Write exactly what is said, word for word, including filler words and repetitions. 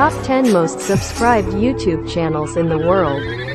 Top ten Most Subscribed YouTube Channels in the World.